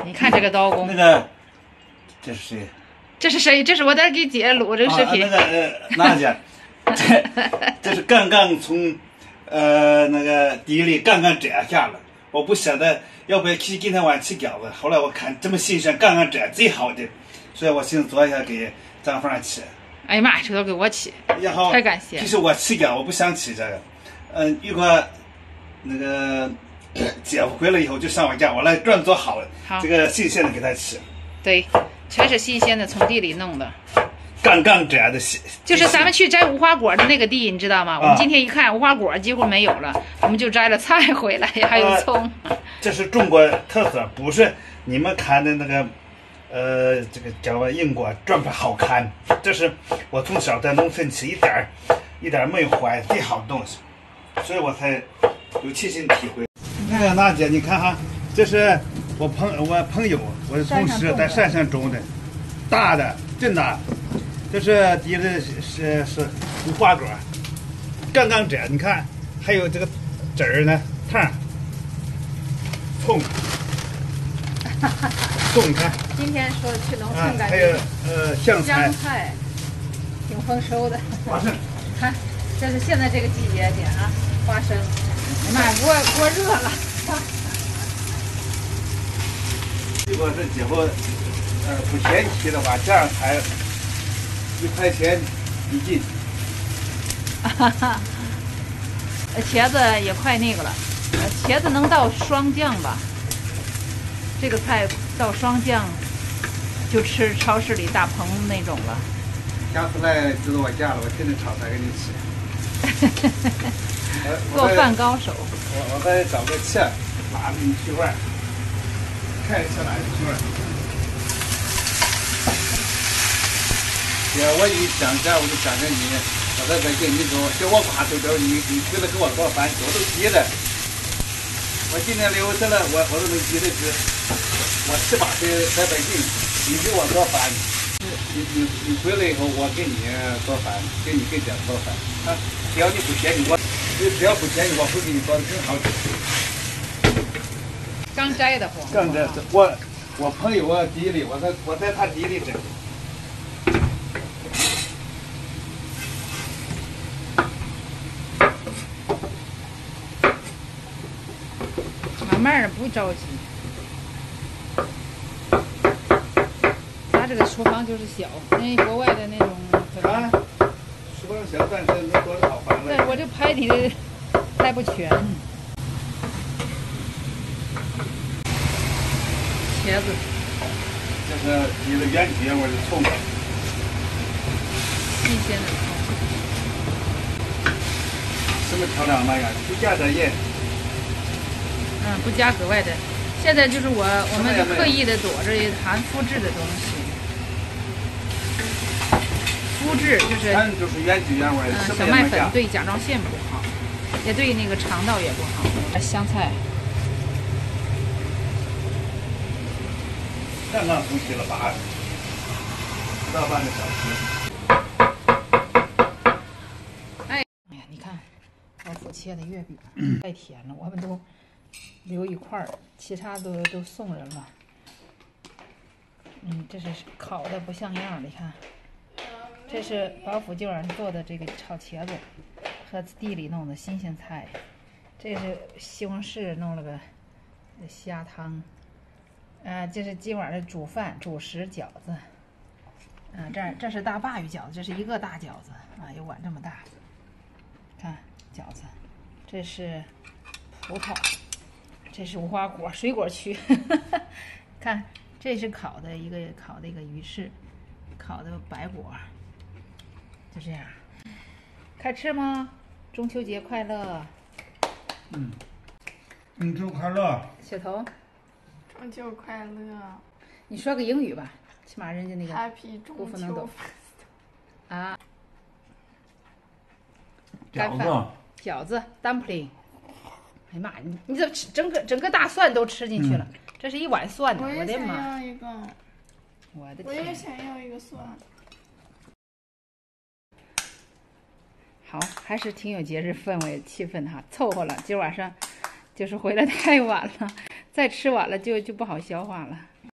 你看这个刀工。 那个，这是谁？ 这是谁？这是我在给姐录这个视频。 那个娜姐，这是刚刚从那个地里刚刚摘下来，我不晓得要不要去今天晚上吃饺子。后来我看这么新鲜，刚刚摘最好的，所以我寻思做一下给张凤吃。 哎呀妈，这都给我吃，太感谢。 其实我吃饺，我不想吃这个。如果那个姐夫回来以后就上我家，我来专做好了，这个新鲜的给他吃。 对，全是新鲜的，从地里弄的。 刚刚摘的， 就是咱们去摘无花果的那个地，你知道吗？我们今天一看无花果几乎没有了，我们就摘了菜回来，还有葱。 这是中国特色，不是你们看的那个。这个叫英国转不好看，这是我从小在农村吃，一点没有坏，最好的东西，所以我才有亲身体会。你看娜姐，你看哈，这是我朋友，我的同事在山上种的，大的真大，这是第一个是无花果，刚刚摘，你看还有这个籽儿呢，烫，葱。你看， 今天说去农村，感觉还有香菜，挺丰收的。 花生， 看，这是现在这个季节点啊，花生。哎妈呀，给我热了。 如果是姐夫不嫌弃的话，这样才1块钱一斤。 哈哈，茄子也快那个了，茄子能到霜降吧？这个菜到霜降，就吃超市里大棚那种了。 下次来知道我家了，我天天炒菜给你吃。 做饭高手。 我再找个切，拿给你去味儿，看一下哪个去味儿。姐，我一想家，我就想着你，我在北京，你说叫我挂豆豆，你回来给我做饭，我都急了。我今年60了，我都能记得是，我18岁在北京，你给我做饭，你回来以后，我给你做饭，给姐夫做饭啊。只要你不嫌弃我，只要不嫌弃我，会给你做的更好吃。 刚摘的黄。 刚摘的，我朋友地里，我在他地里摘。 慢慢的，不着急。咱这个厨房就是小，因为国外的那种。 啊，厨房小，但是能做的好饭了。 但是我这排底的排不全。茄子。 这是你的原汁原味的葱。 新鲜的葱。 什么调料那样？不加点盐。 不加格外的。现在就是我们就刻意的躲着含麸质的东西。麸质就是原汁原味。 小麦粉对甲状腺不好，也对那个肠道也不好。香菜。 刚刚从起了8到半个小时。 哎呀，你看，老虎切的月饼太甜了，我们都留一块儿，其他都送人了。这是烤的不像样，你看。这是保府今晚做的这个炒茄子，和地里弄的新鲜菜。这是西红柿弄了个虾汤。这是今晚的主饭主食饺子。这是大鲅鱼饺子，这是一个大饺子啊，有碗这么大。看饺子，这是葡萄，这是无花果，水果区。看，这是烤的一个鱼翅，烤的白果。就这样，开吃吗？中秋节快乐！ 中秋快乐！ 小头， 中秋快乐！ 你说个英语吧，起码人家那个 Happy 姑父能懂。啊，饺子 dumpling。哎呀妈，你怎么吃整个大蒜都吃进去了？这是一碗蒜呢，我的妈！我的天！ 我也想要一个蒜。 好，还是挺有节日氛围气氛哈，凑合了。今晚上就是回来太晚了， 再吃完了就不好消化了。